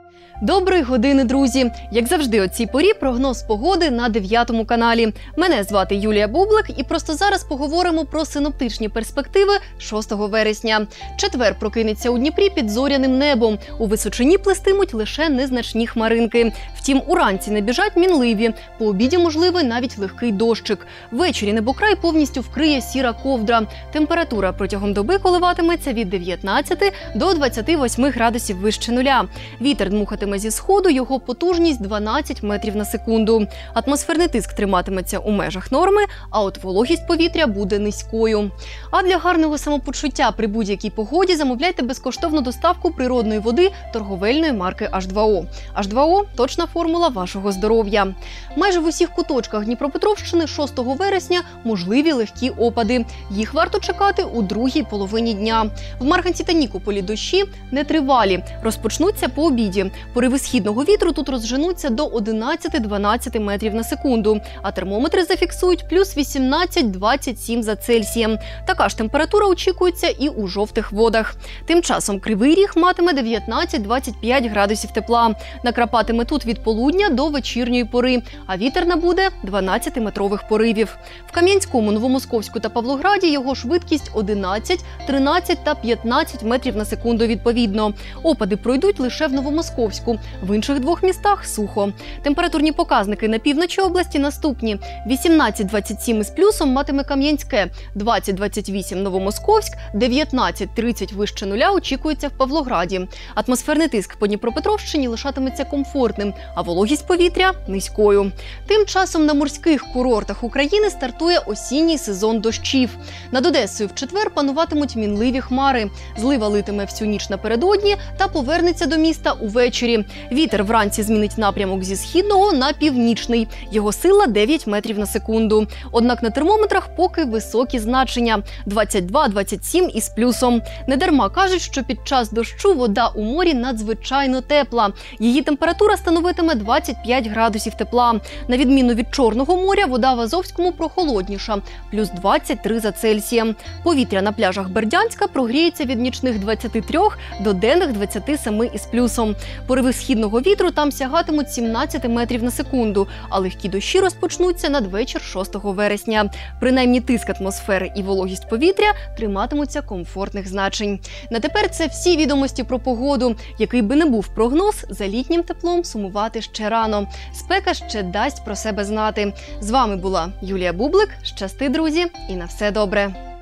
Доброї години, друзі! Як завжди о цій порі прогноз погоди на 9-му каналі. Мене звати Юлія Бублик і просто зараз поговоримо про синоптичні перспективи 6 вересня. Четвер прокинеться у Дніпрі під зоряним небом. У височині плестимуть лише незначні хмаринки. Втім, уранці не біжать мінливі. По обіді можливий навіть легкий дощик. Ввечері небокрай повністю вкриє сіра ковдра. Температура протягом доби коливатиметься від 19 до 28 градусів вище нуля. Вітер дмухатиме зі сходу, його потужність 12 метрів на секунду. Атмосферний тиск триматиметься у межах норми, а от вологість повітря буде низькою. А для гарного самопочуття при будь-якій погоді замовляйте безкоштовну доставку природної води торговельної марки H2O. H2O – точна формула вашого здоров'я. Майже в усіх куточках Дніпропетровщини 6 вересня можливі легкі опади. Їх варто чекати у другій половині дня. В Марганці та Нікополі дощі нетривалі. Розпочнуться по обіді. Пориви східного вітру тут розженуться до 11-12 метрів на секунду, а термометри зафіксують плюс 18-27 за Цельсієм. Така ж температура очікується і у жовтих водах. Тим часом Кривий Ріг матиме 19-25 градусів тепла. Накрапатиме тут від полудня до вечірньої пори, а вітер набуде 12-метрових поривів. В Кам'янському, Новомосковську та Павлограді його швидкість 11, 13 та 15 метрів на секунду відповідно. Опади пройдуть лише в Новомосковську. В інших двох містах сухо. Температурні показники на півночі області наступні. 18-27 із плюсом матиме Кам'янське, 20-28 Новомосковськ, 19-30 вище нуля очікується в Павлограді. Атмосферний тиск по Дніпропетровщині лишатиметься комфортним, а вологість повітря – низькою. Тим часом на морських курортах України стартує осінній сезон дощів. Над Одесою в четвер пануватимуть мінливі хмари. Злива литиме всю ніч напередодні та повернеться до міста увечері. Вітер вранці змінить напрямок зі східного на північний. Його сила 9 метрів на секунду. Однак на термометрах поки високі значення – 22-27 із плюсом. Недарма кажуть, що під час дощу вода у морі надзвичайно тепла. Її температура становитиме 25 градусів тепла. На відміну від Чорного моря, вода в Азовському прохолодніша – плюс 23 за Цельсієм. Повітря на пляжах Бердянська прогріється від нічних 23 до денних 27 із плюсом. Пориви східного вітру там сягатимуть 17 метрів на секунду, а легкі дощі розпочнуться надвечір 6 вересня. Принаймні тиск атмосфери і вологість повітря триматимуться комфортних значень. На тепер це всі відомості про погоду. Який би не був прогноз, за літнім теплом сумувати ще рано. Спека ще дасть про себе знати. З вами була Юлія Бублик. Щасти, друзі, і на все добре!